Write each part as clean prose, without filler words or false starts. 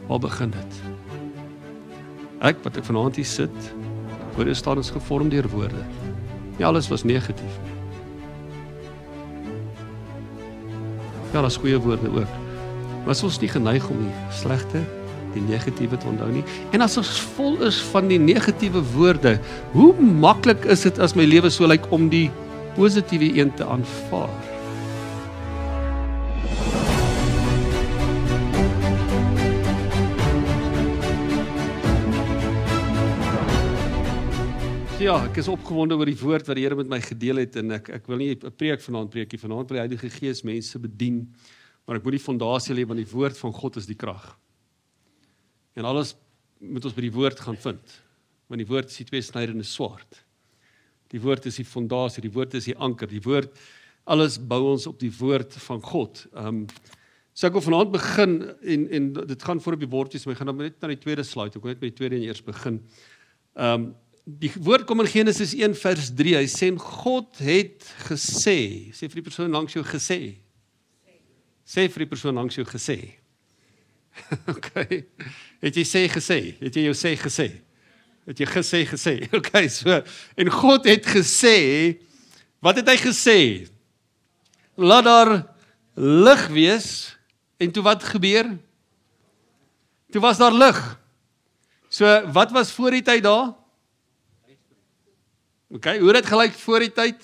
Waar begin dit? Ek, wat ek vanaand hier sit, voor jou staan is gevorm deur woorde. Nie alles was negatief nie. Ja, daar's goeie woorde ook. Maar as ons nie geneig om die slegte, die negatiewe te onthou nie. En as ons vol is van die negatiewe woorde, hoe maklik is dit as my lewe so lyk om die positiewe een te aanvaar? Ja, ek is opgewonde oor die woord wat die Here met my gedeel het en ek wil nie 'n preek vanaand preekie. Vanaand wil die Heilige Gees mense bedien, maar ek moet die fondasie lê want die woord van God is die krag. En alles moet ons by die woord gaan vind. Want die woord is die tweesnydende swaard. Die woord is die fondasie, die woord is die anker, die woord, alles bou ons op die woord van God. So ek wil vanaand begin en dit gaan voor op die bordjies, maar ek gaan net na die tweede slide, ek wil net met die tweede en eers begin. Die woord kom in Genesis 1 vers 3, hy sê, God het gesê, sê vir die persoon langs jou gesê, sê vir die persoon langs jou gesê, okay, het jy sê gesê, het jy jou sê gesê, het jy gesê, okay, so, en God het gesê, wat het hy gesê? Laat daar lig wees, en toe wat gebeur? Toe was daar lig, so wat was voor die tyd daar? Okay, hoe het dit gelyk voor die tyd?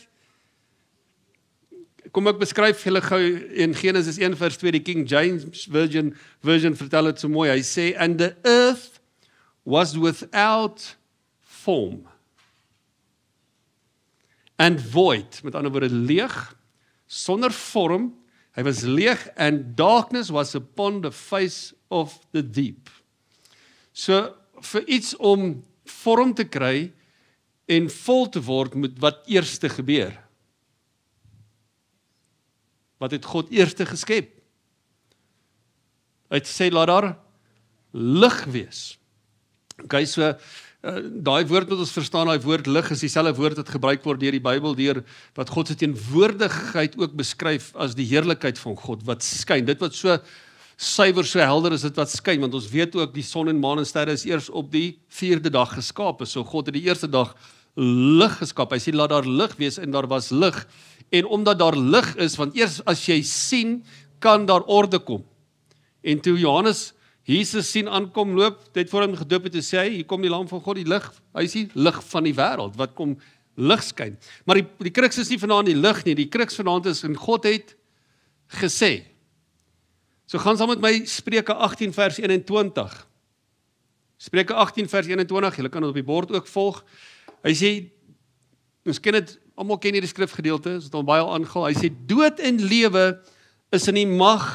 Kom ek beskryf julle gou in Genesis 1 vers 2, die King James version vertel dit so mooi, hy sê, and the earth was without form and void, met ander woorde leeg, sonder vorm, hy was leeg, and darkness was upon the face of the deep. So, vir iets om vorm te kry, en vol te word met wat eerste gebeur. Wat het God eerste geskep? Hy het sê, laat daar lig wees. Okay, so, daai woord wat ons verstaan, daai woord lig is dieselfde woord wat gebruik word deur die Bybel, deur wat God se teenwoordigheid ook beskryf as die heerlikheid van God, wat skyn. Dit wat so suiwer, so helder is dit wat skyn, want ons weet ook die son en maan en sterre is eers op die 4de dag geskape, so God het die eerste dag lig geskap, hy sê laat daar lig wees en daar was lig, en omdat daar lig is, want eers as jy sien, kan daar orde kom, en toe Johannes Jesus sien aankom loop, dit voor hom gedoop het, en sê hy, hier kom die lam van God, die lig, hy sê lig van die wêreld, wat kom lig skyn, maar die kruks is nie vanaand die lig nie, die kruks vanaand is, en God het gesê, so gaan saam met my Spreuke 18 vers 21, Spreuke 18 vers 21, julle kan dit op die bord ook volg, hy sê, ons ken het, almal ken hierdie skrifgedeelte, is het al baie al aangehaal, hy sê, dood en lewe is in die mag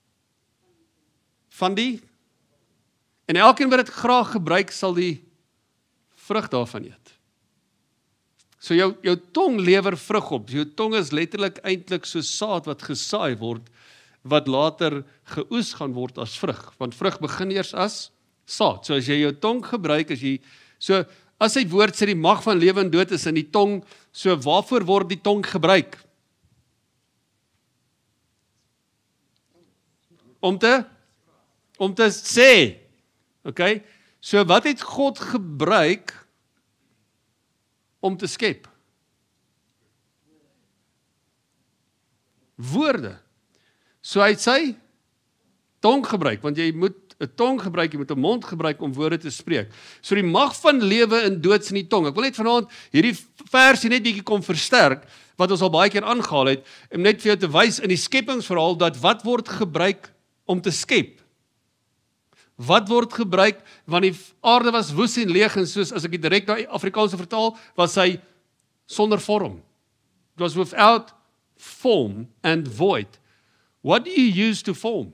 van die, en elkeen wat het graag gebruik, sal die vrug daarvan eet. So jou tong lewer vrug op, jou tong is letterlik eintlik so saad wat gesaai word, wat later geoes gaan word as vrug, want vrug begin eers as saad, so as jy jou tong gebruik, as sy woord sê die mag van lewe en dood is in die tong, so waarvoor word die tong gebruik? Om te sê, okay? So wat het God gebruik om te skep? Woorde. So hy het sy tong gebruik, want jy moet 'n tong gebruik, jy moet 'n mond gebruik om woorde te spreek. So die mag van lewe en dood is in die tong. Ek wil net vanaand hierdie versie net bietjie kom versterk, wat ons al baie keer aangehaal het, om net vir jou te wys in die skepingsverhaal, dat wat word gebruik om te skep? Wat word gebruik, want die aarde was woes en leeg, en soos as ek dit direk na Afrikaanse vertaal, was hy sonder vorm. It was without form and void. What do you use to form?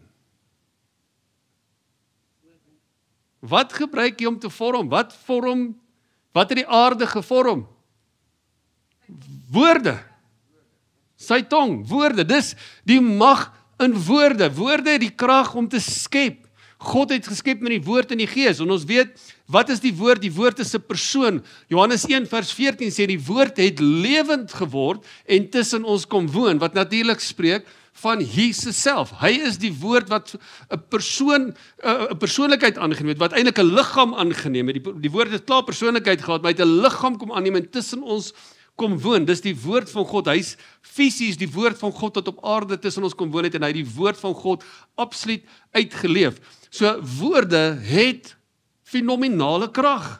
Wat gebruik jy om te vorm? Wat het die aarde gevorm? Woorde. Sy tong, woorde. Dis die mag in woorde. Woorde het die krag om te skep. God het geskep met die woord en die gees. En ons weet, wat is die woord? Die woord is 'n persoon. Johannes 1 vers 14 sê, die woord het lewend geword en tussen ons kom woon. Wat natuurlik spreek van Jesus self. Hy is die woord wat 'n persoonlikheid aangeneem het, wat eintlik 'n liggaam aangeneem het. Die woord het klaar persoonlikheid gehad, maar hy het 'n liggaam kom aanneem en tussen ons kom woon. Dis die woord van God. Hy's fisies die woord van God wat op aarde tussen ons kom woon het en hy het die woord van God absoluut uitgeleef. So woorde het fenominale krag.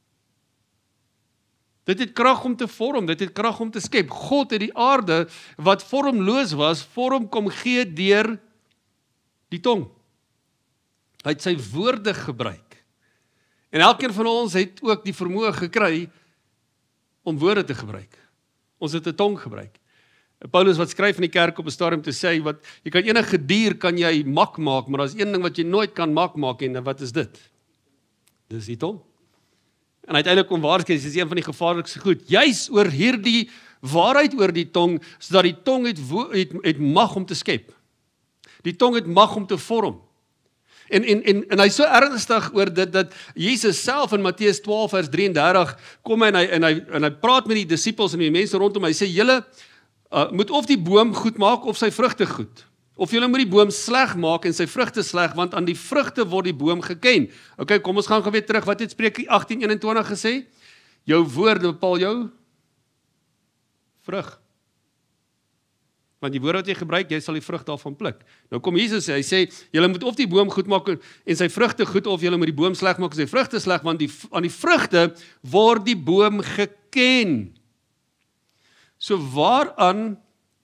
Dit het krag om te vorm, dit het krag om te skep. God het die aarde wat vormloos was, vorm kom gee deur die tong. Hy het sy woorde gebruik. En elkeen van ons het ook die vermoë gekry om woorde te gebruik. Ons het 'n tong gebruik. Paulus wat skryf in die kerk op 'n stadium te sê, wat jy kan enige dier kan jy mak maak, maar daar's een ding wat jy nooit kan mak maak en wat is dit? Dis die tong. En uiteindelik kom waarsku, dis een van die gevaarlikste goed. Juis oor hierdie waarheid oor die tong, sodat die tong het mag om te skep. Die tong het mag om te vorm. En hy's so ernstig oor dit dat Jesus self in Matteus 12 vers 33 kom en hy praat met die disippels en die mense rondom hy sê julle moet of die boom goed maak of sy vrugte goed. Of julle moet die boom sleg maak en sy vrugte sleg, want aan die vrugte word die boom geken. Okay, kom ons gaan gou weer terug. Wat het Spreuke 18:21 gesê? Jou woorde bepaal jou vrug. Want die woorde wat jy gebruik, jy sal die vrug daarvan pluk. Nou kom Jesus sê, hy sê, julle moet of die boom goed maak en sy vrugte goed, of julle moet die boom sleg maak en sy vrugte sleg, want aan die vrugte word die boom geken. So waaraan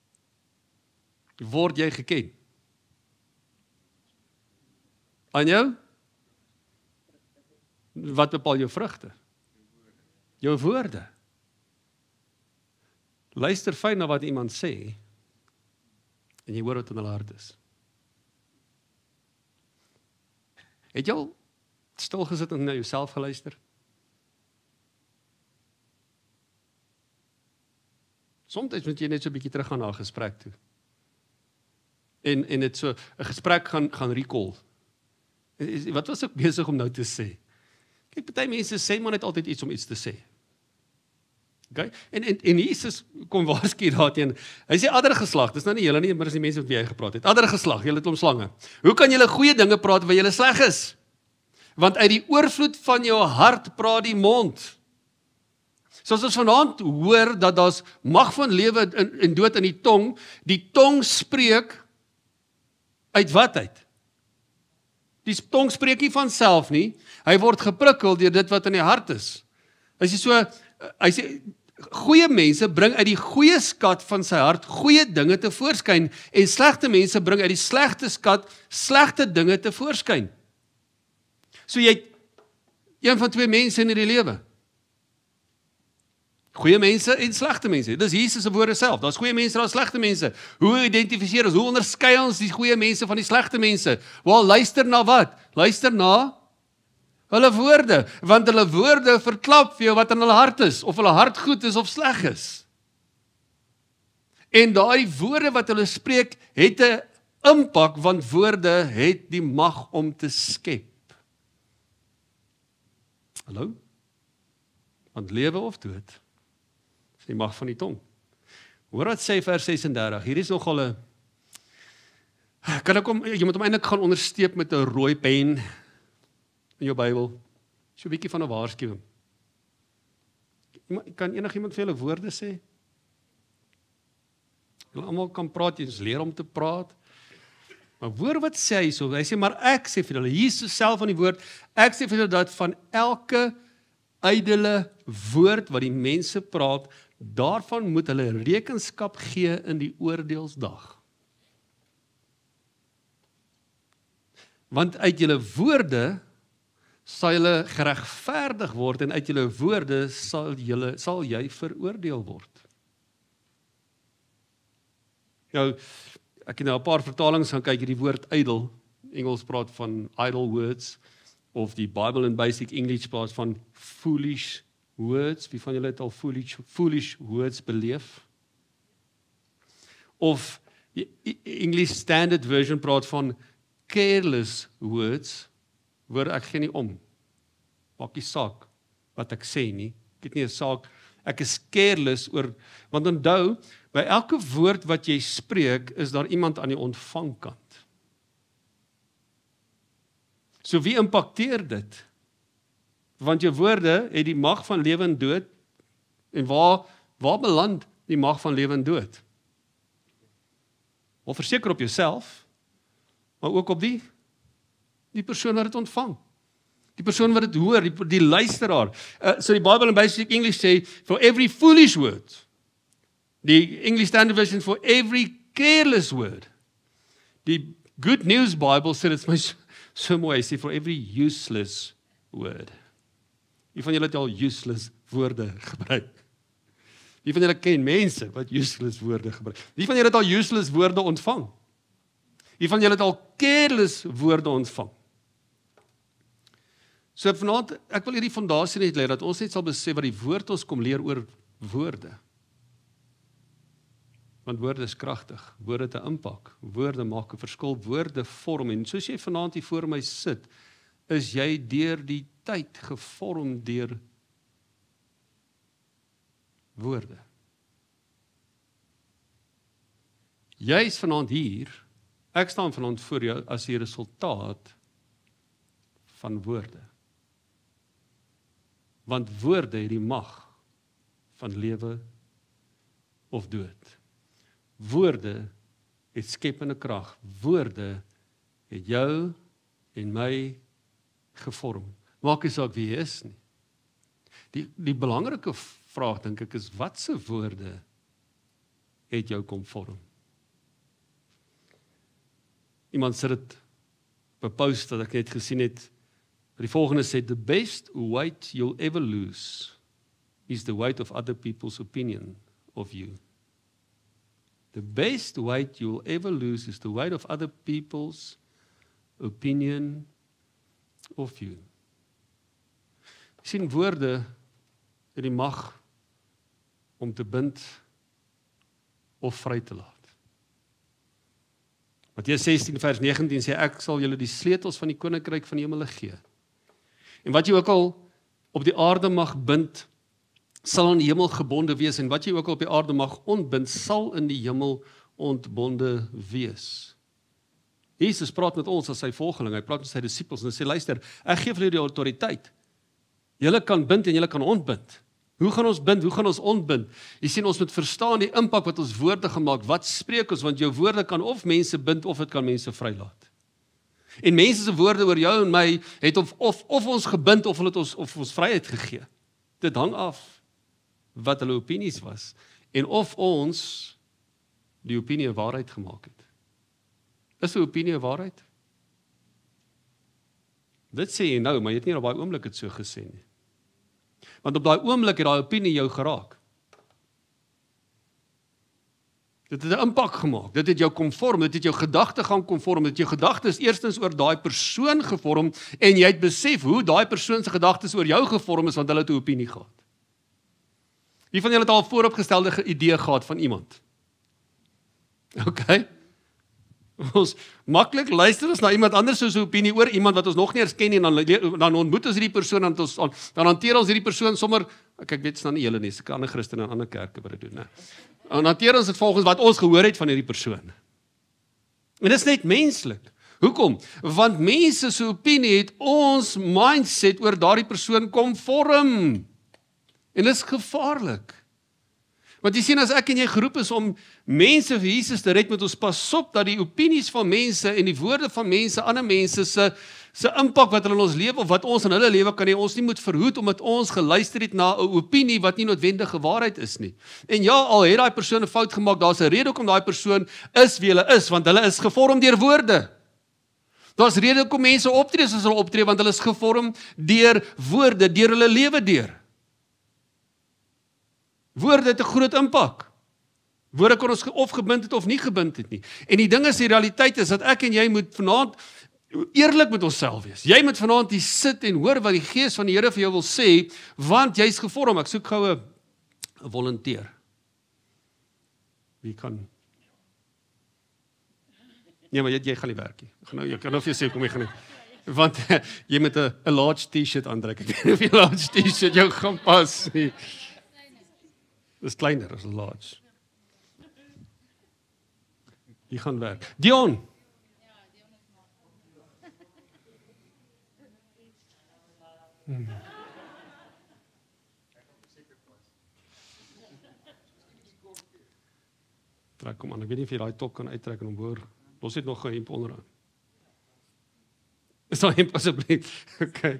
word jy geken? Aan jou? Wat bepaal jou vrugte? Jou woorde. Luister fyn na wat iemand sê en jy hoor wat in hulle hart is. Het jy al stil gesit en na jouself geluister? Soms moet jy net so 'n bietjie teruggaan na 'n gesprek toe. En dit so 'n gesprek gaan recall. Wat was ek besig om nou te sê? Kyk, party mense sê maar net altyd iets om iets te sê. Okay? En Jesus kom waarsku daarteen. Hy sê ander geslag, dis nou nie julle nie, maar dis die mense wat wie hy gepraat het. Ander geslag, julle het hom slange. Hoe kan julle goeie dinge praat waar julle sleg is? Want uit die oorvloed van jou hart praat die mond. Soos ons vanaand hoor dat daar's mag van lewe en dood in die tong spreek uit wat uit? Die tong spreek nie van self nie, hy word geprikkel deur dit wat in die hart is. Hy sê, goeie mense bring uit die goeie skat van sy hart goeie dinge te voorskyn, en slegte mense bring uit die slegte skat slegte dinge te voorskyn. So jy het een van twee mense in hierdie lewe. Goeie mense en slegte mense. Dis Jesus se woorde self. Daar's goeie mense, daar's slegte mense. Hoe identifiseer ons? Hoe onderskei ons die goeie mense van die slegte mense? Wel, luister na wat? Luister na hulle woorde, want hulle woorde verklap vir jou wat in hulle hart is, of hulle hart goed is of sleg is. En daai woorde wat hulle spreek, het 'n impak, want woorde het die mag om te skep. Hallo? Want lewe of dood is die mag van die tong. Hoor wat sê vers 36, hier is nogal 'n, jy moet hom eintlik gaan ondersteep met 'n rooi pen in jou Bybel, so 'n bietjie van 'n waarskuwing. Kan enigiemand vir julle woorde sê? Julle almal kan praat, jy leer om te praat. Maar hoor wat sê hy so, hy sê, maar ek sê vir julle, Jesus self aan die woord, ek sê vir julle dat van elke ydelle woord wat die mense praat, daarvan moet hulle rekenskap gee in die oordeelsdag. Want uit julle woorde sal julle geregverdig word, en uit julle woorde sal jy veroordeel word. Nou, ek het nou 'n paar vertalings gaan kyk, die woord idle, Engels praat van idle words, of die Bible in Basic English praat van foolish words. Wie van julle het al foolish words beleef? Of die English Standard Version praat van careless words, woorde ek gee nie om, maak nie saak wat ek sê nie, ek het nie 'n saak, Ek is careless oor, want onthou, by elke woord wat jy spreek, is daar iemand aan die ontvangkant. So wie impakteer dit? Want jou woorde het die mag van lewe en dood, en waar beland die mag van lewe en dood? Of verseker op jouself, maar ook op die persoon wat dit ontvang. Die persoon wat dit hoor, die luisteraar. So die Bible in Basic English sê, for every foolish word. Die English Standard Version, for every careless word. Die Good News Bible sê dit my so mooi, sê for every useless word. Wie van julle het al useless woorde gebruik? Wie van julle ken mense wat useless woorde gebruik? Wie van julle het al useless woorde ontvang? Wie van julle het al careless woorde ontvang? So vanaand, ek wil hierdie fondasie net lê, dat ons net sal besef wat die woord ons kom leer oor woorde. Want woorde is kragtig, woorde het 'n impak, woorde maak 'n verskil, woorde vorm, en soos jy vanaand hier voor my sit, is jy deur die tyd gevorm deur woorde. Jy is vanaand hier, ek staan vanaand voor jou as die resultaat van woorde. Want woorde het die mag van lewe of dood. Woorde het skepende krag. Woorde het jou en my gevorm. Maak nie saak wie jy is nie. Die belangrike vraag, dink ek, is watse woorde het jou kom vorm? Iemand sê dit op 'n post wat ek net gesien het. Die volgende sê, the best weight you'll ever lose is the weight of other people's opinion of you. The best weight you'll ever lose is the weight of other people's opinion of you. Jy sien, woorde het die mag om te bind of vry te laat. Matteus 16 vers 19 sê, ek sal julle die sleutels van die koninkryk van die hemel gee. En wat jy ook al op die aarde mag bind, sal in die hemel gebonde wees, en wat jy ook al op die aarde mag ontbind, sal in die hemel ontbonde wees. Jesus praat met ons as sy volgeling, hy praat met sy disippels, en hy sê, luister, ek gee vir julle die autoriteit. Julle kan bind en julle kan ontbind. Hoe gaan ons bind? Hoe gaan ons ontbind? Jy sien, ons moet verstaan die impak wat ons woorde gemaak, wat spreek ons, want jou woorde kan of mense bind, of dit kan mense vrylaat. En mense se woorde oor jou en my, het of ons gebind, of het ons vryheid gegee. Dit hang af wat hulle opinies was, en of ons die opinie 'n waarheid gemaak het. Is 'n opinie 'n waarheid? Dit sê jy nou, maar jy het nie op daai oomblik het so gesê nie. Want op daai oomblik het daai opinie jou geraak. Dit het 'n impak gemaak, dit het jou kom vorm, dit het jou gedagte gaan kom vorm, dit het jou gedagtes eerstens oor daai persoon gevorm, en jy het besef hoe daai persoon se gedagtes oor jou gevorm is, want hulle het 'n opinie gehad. Wie van julle het al 'n vooropgestelde idee gehad van iemand? Okay. Ons maklik luister ons na iemand anders se opinie oor iemand wat ons nog nie eens ken nie, en dan ontmoet ons hierdie persoon, en dan hanteer ons hierdie persoon sommer, ek weet staan nie julle nie, seker ander Christene en ander kerke wat dit doen, né? En hanteer ons dit volgens wat ons gehoor het van hierdie persoon. En dit is net menslik. Hoekom? Want mense se opinie het ons mindset oor daardie persoon kom vorm. En dit is gevaarlik. Want jy sien, as ek en jy geroep is om mense vir Jesus te red, moet ons pas op dat die opinies van mense en die woorde van mense, ander mense se impak wat hulle in ons lewe of wat ons in hulle lewe kan hê, ons nie moet verhoed omdat ons geluister het na 'n opinie wat nie noodwendige waarheid is nie. En ja, al het daai persoon 'n fout gemaak, daar's 'n rede hoekom daai persoon is wie hulle is, want hulle is gevorm deur woorde. Daar's rede hoekom mense optree soos hulle optree, want hulle is gevorm deur woorde, deur hulle lewe deur. Woorde het 'n groot impak. Woorde kon ons of gebind het of nie gebind het nie. En die ding is, die realiteit is dat ek en jy moet vanaand eerlik met onsself wees. Jy moet vanaand hier sit en hoor wat die Gees van die Here vir jou wil sê, want jy's gevorm. Ek soek gou 'n volunteer. Wie kan? Nee, maar jy gaan nie werk nie. Jy kan nou vir jou sê, kom jy gaan nie. Want jy moet 'n large t-shirt aantrek. Ek weet nie of jy large t-shirt jou gaan pas nie. Dis kleiner as 'n large. Hier gaan werk. Dion. Trek hom aan. Ek weet nie of jy daai top kan uittrek en hom hoor. Los dit nog 'n hemp onderaan. Is daai hemp asseblief? Okay.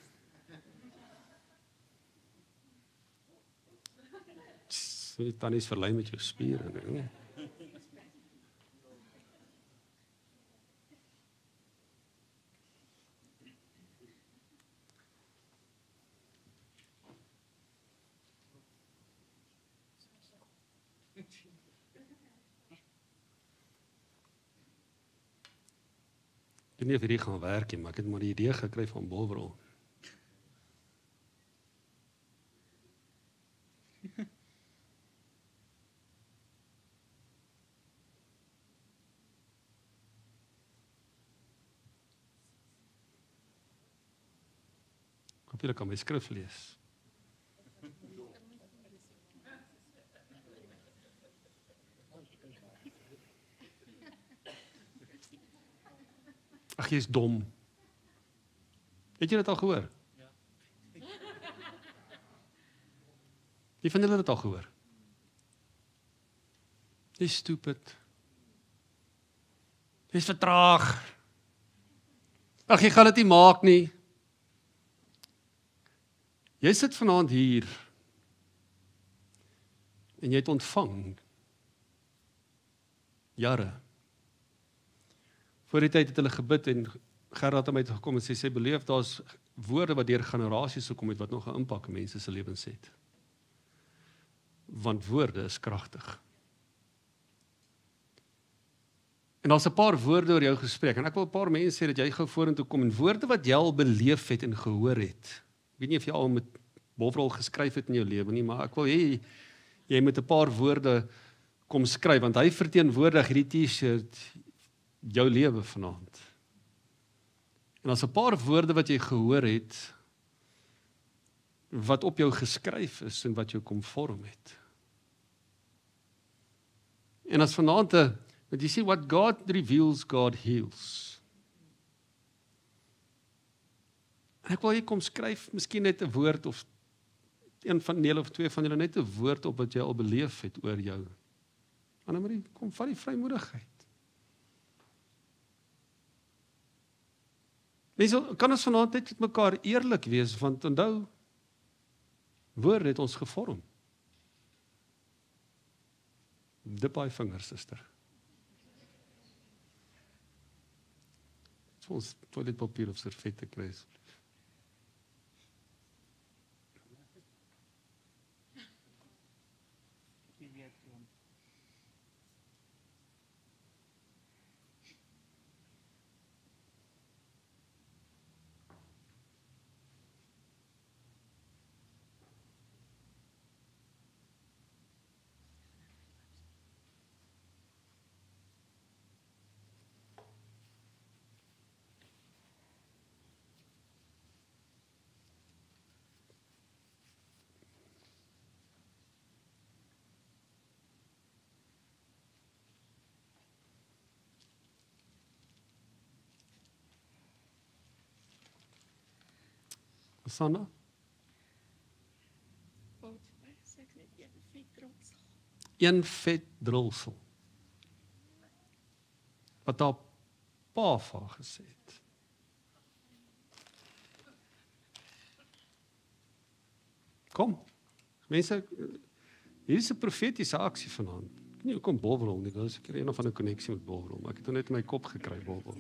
So die tannies verlei met jou spiere, nee. Ek weet nie of hierdie gaan werk nie, maar ek het maar die idee gekry van Bovrol. Hoop julle kan my skrif lees. Ag, jy is dom. Het jy dit al gehoor? Ja. Wie van julle het dit al gehoor? Jy's stupid. Jy's vertraag. Ag, jy gaan dit nie maak nie. Jy sit vanaand hier en jy het ontvang jare. Voor die tyd het hulle gebid en Gerard het my toe gekom en sê beleef daar's woorde wat deur generasies gekom het wat nog 'n impak in mense se lewens het. Want woorde is kragtig. En daar's 'n paar woorde oor jou gespreek en ek wil 'n paar mense sê dat jy gou vorentoe kom en woorde wat jy al beleef het en gehoor het. Ek weet nie of jy al met Bovrol geskryf het in jou lewe nie, maar ek wil hê jy moet 'n paar woorde kom skryf want hy verteenwoordig hierdie T-shirt jou lewe vanaand. En as 'n paar woorde wat jy gehoor het wat op jou geskryf is en wat jou kom vorm het. En as vanaand want jy sê what God reveals, God heals. En ek wil jy kom skryf miskien net 'n woord of een van julle of twee van julle net 'n woord op wat jy al beleef het oor jou. Annemarie, kom vat die vrymoedigheid. Mense, kan ons vanaand net met mekaar eerlik wees, want onthou, woorde het ons gevorm. Dip daai vingers, suster. Dit ons toiletpapier of servette kry. Sanna? Een vet drulsel. Wat haar pa van gesê het. Kom, mense, hier is 'n profetiese aksie vanaand. Ek weet nie hoekom Bovrol nie, daar is seker een of ander koneksie met Bovrol, maar ek het hom net in my kop gekry, Bovrol.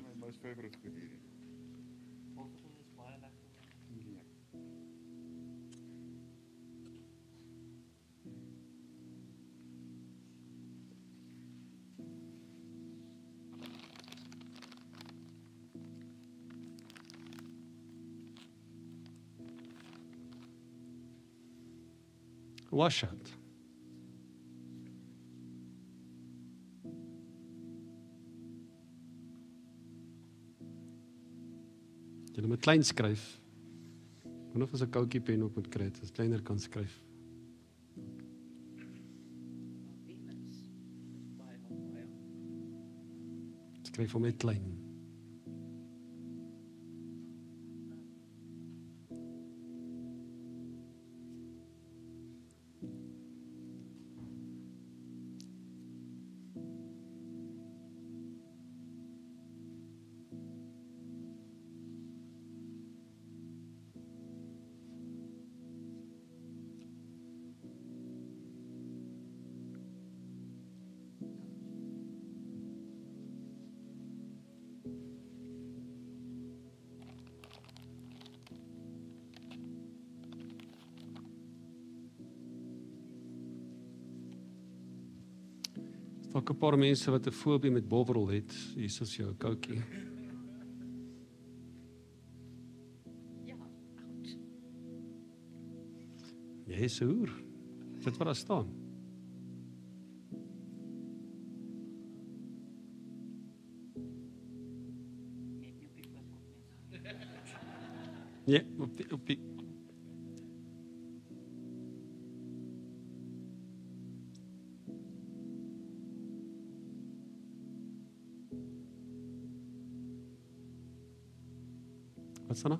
Washat. Jy moet klein skryf. Ek wonder of ons 'n koutjie pen op moet kry, as kleiner kan skryf. Skryf hom net klein. Dalk 'n paar mense wat 'n fobie met bovrol het, hier is jou koutjie. Ja, goed. Jy is hoer. Dit wat daar staan. Net nie op die oorkant nie. Ja, op die Wat staan daar?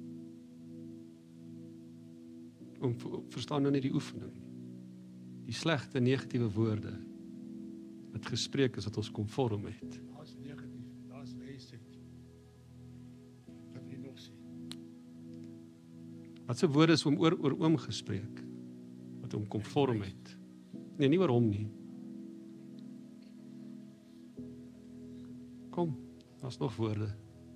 Verstaan nou nie die oefening nie. Die slegte negatiewe woorde wat gespreek is wat ons kom vorm het. Daar's negatief, daar's wysheid. Wat wil jy nog sê? Wat se woorde is oor oom gespreek wat hom kom vorm het? Nee, nie oor hom nie. Kom, daar's nog woorde.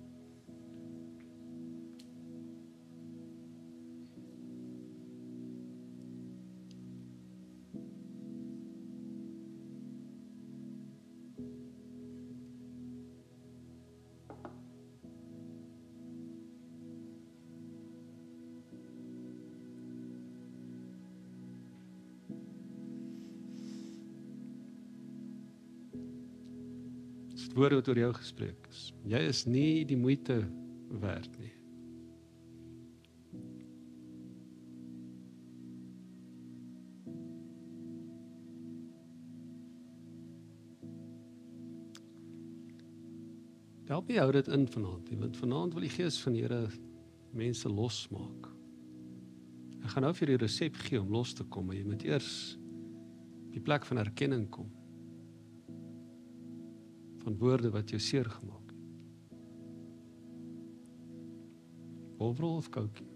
Woorde wat oor jou gespreek is. Jy is nie die moeite werd nie. Help jy hou dit in vanaand, want vanaand wil die Gees van die Here mense losmaak. Ek gaan nou vir die resep gee om los te kom, maar jy moet eers die plek van erkenning kom. Van woorde wat jou seer gemaak het. Overal of koutjie?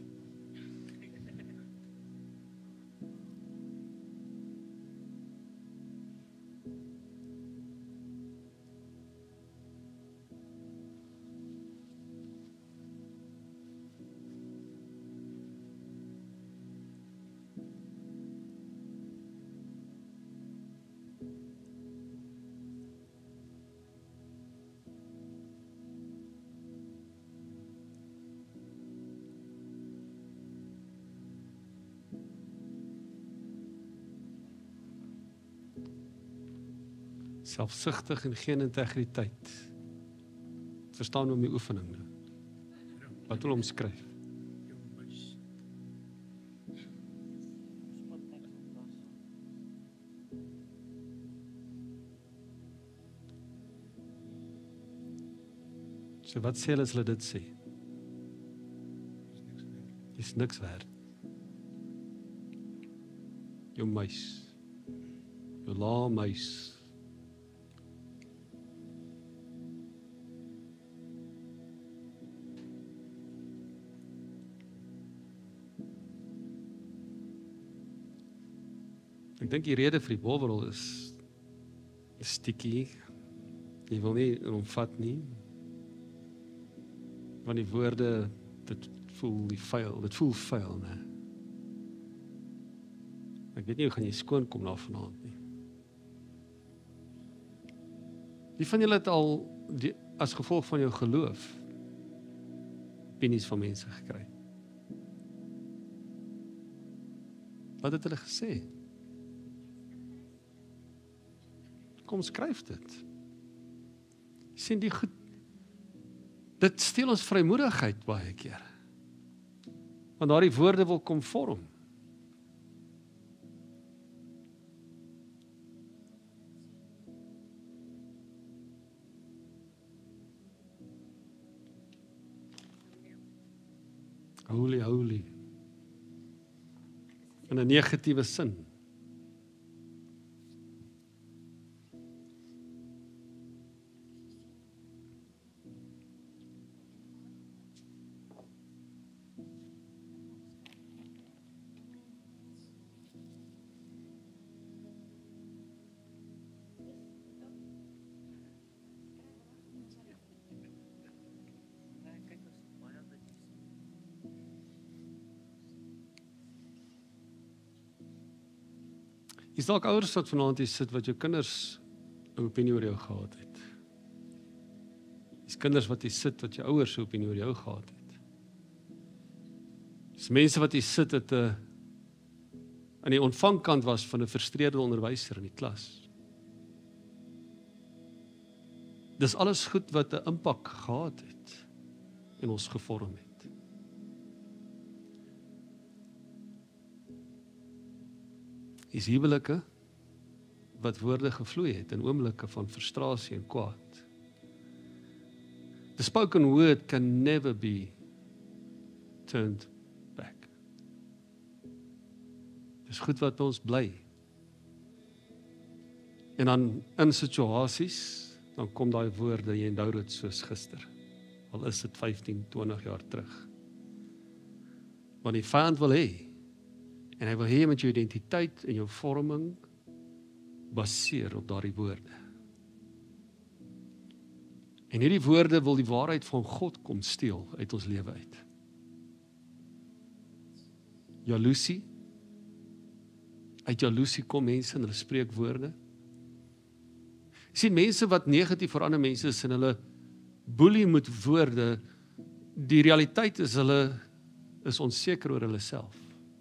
Selfsugtig en geen integriteit. Verstaan hoe my oefening nou. Wat wil omskryf? Jou muis. Spot net op los. So wat sê hulle as hulle dit sê? Is niks meer. Dis niks werd. Jou muis. Jou laa muis. Ek dink die rede vir die bovrol is stikkie. Jy wil nie in hom vat nie. Want die woorde, dit voel vuil, né? Ek weet nie hoe gaan jy skoon kom na vanaand nie. Wie van julle het al as gevolg van jou geloof opinies van mense gekry? Wat het hulle gesê? Kom skryf dit. Sien die goed. Dit steel ons vrymoedigheid baie keer. Want daardie woorde wil kom vorm. Holy, holy. In 'n negatiewe sin. Nee, kyk, ons baie bitjies. Is dalk ouers wat vanaand hier sit wat jou kinders 'n opinie oor jou gehad het. Dis kinders wat hier sit wat jou ouers 'n opinie oor jou gehad het. Dis mense wat hier sit wat aan die ontvangkant was van 'n frustreerde onderwyser in die klas. Dis alles goed wat 'n impak gehad het en ons gevorm het. Is huwelike wat woorde gevloei het in oomblikke van frustrasie en kwaad. The spoken word can never be turned back. Dis goed wat ons bly. En dan in situasies, dan kom daai woorde, jy onthou dit soos gister. Al is dit 15, 20 jaar terug. Want die vyand wil hê, en hy wil hê met jou identiteit en jou vorming baseer op daardie woorde. En hierdie woorde wil die waarheid van God kom steel uit ons lewe uit. Jaloesie. Uit jaloesie kom mense en hulle spreek woorde. Sien mense wat negatief vir ander mense is en hulle boelie met woorde, die realiteit is hulle is onseker oor hulle self.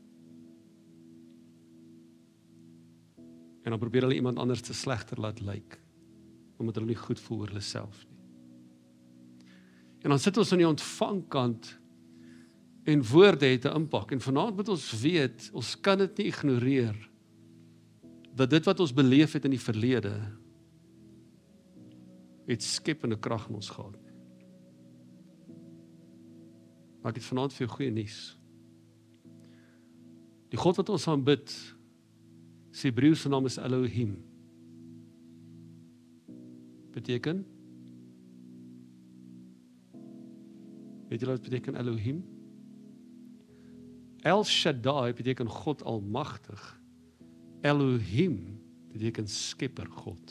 En dan probeer hulle iemand anders te slegter laat lyk, omdat hulle nie goed voel oor hulle self nie. En dan sit ons aan die ontvangkant en woorde het 'n impak. En vanaand moet ons weet, ons kan dit nie ignoreer, dat dit wat ons beleef het in die verlede, het skepende krag in ons gehad. Maar ek het vanaand vir jou goeie nuus. Die God wat ons aanbid, sy Hebreëse naam is Elohim. Beteken? Weet julle wat beteken Elohim? El Shaddai beteken God almagtig. Elohim beteken skepper God.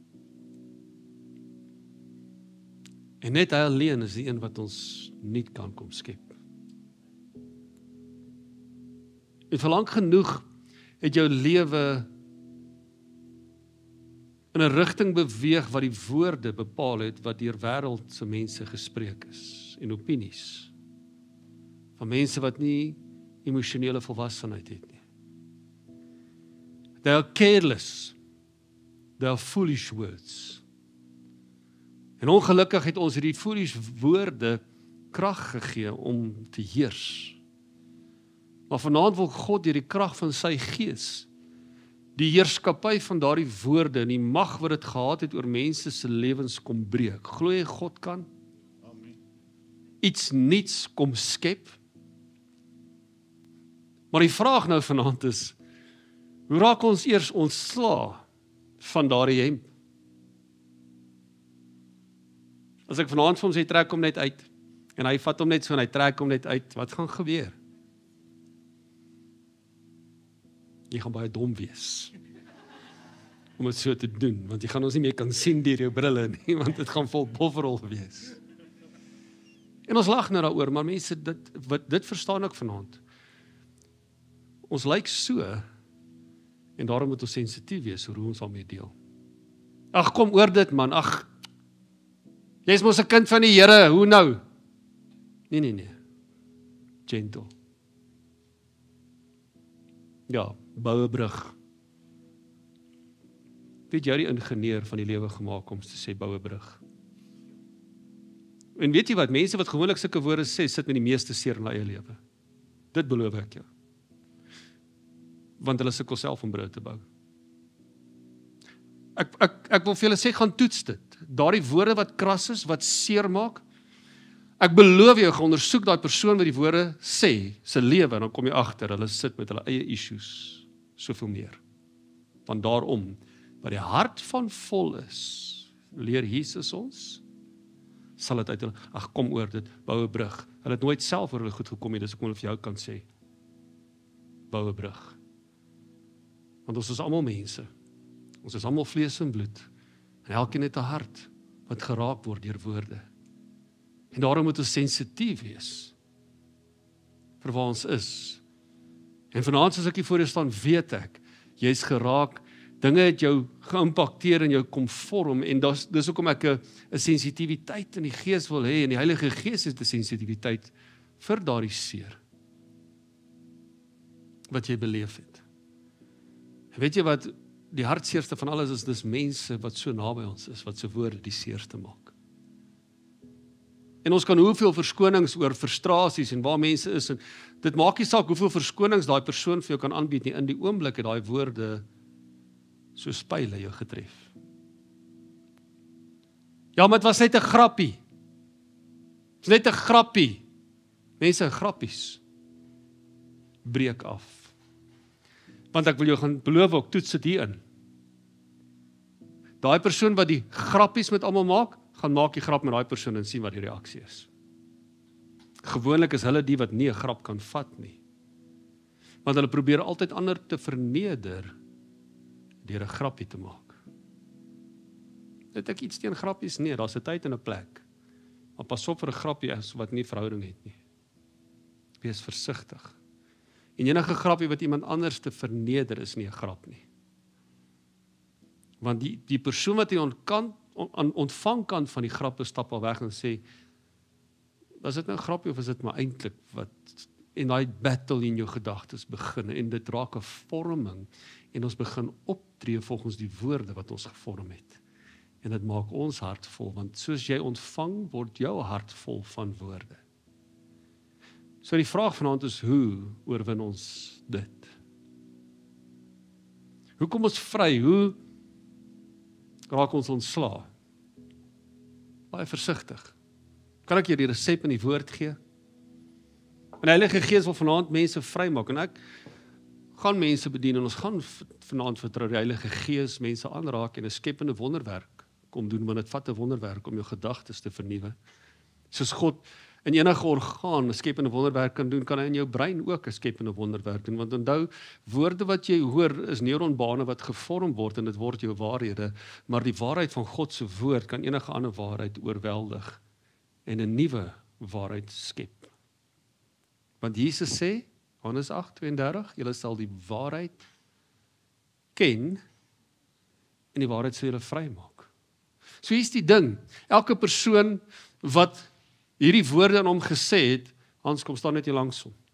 En net hy alleen is die een wat ons nie kan kom skep. En vir lank genoeg het jou lewe in 'n rigting beweeg wat die woorde bepaal het wat deur wêreldse mense gespreek is en opinies van mense wat nie emosionele volwassenheid het nie. They are careless. They are foolish words. En ongelukkig het ons hierdie foolish woorde krag gegee om te heers. Maar vanaand wil God deur die krag van sy gees die heerskappy van daardie woorde en die mag wat dit gehad het oor mense se lewens kom breek. Glo jy God kan? Amen. Iets nuuts kom skep? Maar die vraag nou vanaand is, hoe raak ons eers ontslae van daardie hemp? As ek vanaand vir hom sê, trek hom net uit, en hy vat hom net so en hy trek hom net uit, wat gaan gebeur? Jy gaan baie dom wees om dit so te doen, want jy gaan ons nie meer kan sien deur jou brille nie, want dit gaan vol bofferol wees. En ons lag nou daaroor, maar mense, dit verstaan ek vanaand. Ons lyk so, en daarom moet ons sensitief wees oor hoe ons daarmee deel. Ag, kom oor dit man, ag, jy is mos 'n kind van die Here, hoe nou? Nee. Gentle. Ja, bou 'n brug. Weet jy die ingenieur van die lewe gemaak om te sê bou 'n brug? En weet jy wat, mense wat gewoonlik sulke woorde sê, sit met die meeste seer in hulle eie lewe. Dit beloof ek jou. Want hulle sukkel self om brug te bou. Ek wil vir julle sê, gaan toets dit. Daardie woorde wat kras is, wat seer maak, Ek beloof jou, gaan ondersoek daai persoon wat die woorde sê, se lewe, en dan kom jy agter, hulle sit met hulle eie issues, soveel meer. Want daarom, wat die hart van vol is, leer Jesus ons, sal dit uit hulle, ag kom oor dit, bou 'n brug. Hulle het nooit self oor hulle goed gekom nie, dis ek wil vir jou kan sê, bou 'n brug. Want ons is almal mense, ons is almal vlees en bloed, en elkeen het 'n hart, wat geraak word deur woorde. En daarom moet ons sensitief wees, vir waar ons is. En vanaand as ek hier voor jou staan, weet ek, jy's geraak, dinge het jou geïmpakteer en jou kom vorm, en dis hoekom ek 'n sensitiwiteit in die gees wil hê, en die Heilige Gees het 'n sensitiwiteit vir daardie seer, wat jy beleef het. En weet jy wat, die hartseerste van alles is, dis mense wat so naby ons is, wat se woorde die seerste maak. En ons kan hoeveel verskonings oor frustrasies en waar mense is, en dit maak nie saak hoeveel verskonings daai persoon vir jou kan aanbied nie, in die oomblik het daai woorde so spyle jou getref. Ja, maar dit was net 'n grappie. Dit is net 'n grappie. Mense, grappies breek af. Want ek wil jou gaan beloof ook, toets dit hierin. Daai persoon wat die grappies met almal maak, gaan maak die grap met daai persoon en sien wat die reaksie is. Gewoonlik is hulle die wat nie 'n grap kan vat nie. Want hulle probeer altyd ander te verneder deur 'n grappie te maak. Het ek iets teen grappies? Nee, daar's 'n tyd en 'n plek. Maar pas op vir 'n grappie as wat nie verhouding het nie. Wees versigtig. En enige grappie wat iemand anders te verneder is nie 'n grap nie. Want die persoon wat aan ontvangkant van die grappe stap al weg en sê, was dit nou 'n grappie of is dit maar eintlik wat, en daai battle in jou gedagtes begin, en dit raak 'n vorming, en ons begin optree volgens die woorde wat ons gevorm het. En dit maak ons hart vol, want soos jy ontvang, word jou hart vol van woorde. So die vraag vanaand is, hoe oorwin ons dit? Hoe kom ons vry? Hoe raak ons ontslae? Baie versigtig. Kan ek jou die resep in die woord gee? En die Heilige Gees wil vanaand mense vrymaak, en ek gaan mense bedien, en ons gaan vanaand vertrou die Heilige Gees mense aanraak en 'n skepende wonderwerk kom doen, want dit vat 'n wonderwerk om jou gedagtes te vernuwe. Soos God in enige orgaan 'n skepende wonderwerk kan doen, kan hy in jou brein ook 'n skepende wonderwerk doen, want onthou, woorde wat jy hoor is neuronbane wat gevorm word, en dit word jou waarhede, maar die waarheid van God se woord kan enige ander waarheid oorweldig en 'n nuwe waarheid skep. Want Jesus sê, Johannes 8:32, julle sal die waarheid ken, en die waarheid sal julle vrymaak. So hier's die ding, elke persoon wat hierdie woorde aan hom gesê het, Hans, kom staan net hier langs hom.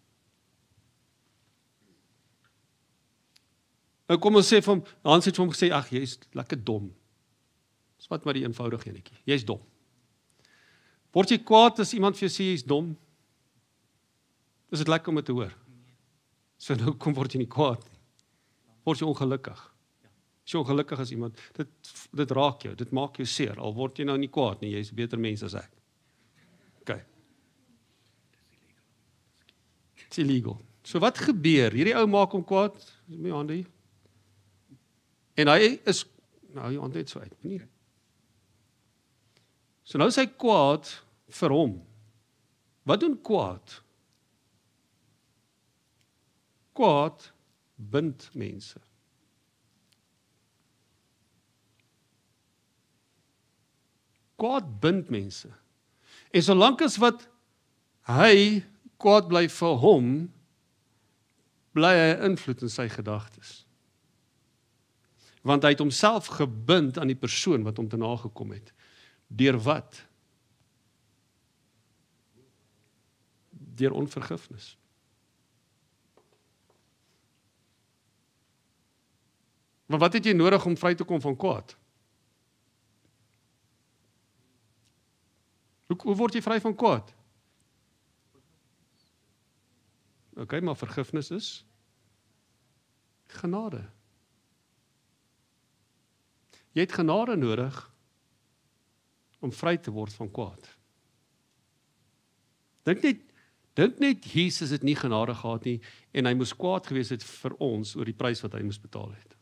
Nou kom ons sê vir hom, Hans het vir hom gesê, ag, jy's lekker dom. Dis wat maar die eenvoudige enetjie, jy's dom. Word jy kwaad as iemand vir jou sê jy's dom? Is dit lekker om dit te hoor? So nou kom word jy nie kwaad nie. Word jy ongelukkig? As jy ongelukkig as iemand, dit raak jou, dit maak jou seer, al word jy nou nie kwaad nie, jy's 'n beter mens as ek. Okay. It's illegal. So wat gebeur? Hierdie ou maak hom kwaad, is my hande hier. En hy is, nou jy hande net so uit, nie? So nou is hy kwaad vir hom. Wat doen kwaad? Kwaad bind mense. Kwaad bind mense. En solank as wat hy kwaad bly vir hom, bly hy invloed in sy gedagtes. Want hy het homself gebind aan die persoon wat hom te nagekom het. Deur wat? Deur onvergifnis. Maar wat het jy nodig om vry te kom van kwaad? Hoe word jy vry van kwaad? Okay, maar vergifnis is genade. Jy het genade nodig om vry te word van kwaad. Dink net Jesus het nie genade gehad nie en hy moes kwaad gewees het vir ons oor die prys wat hy moes betaal het.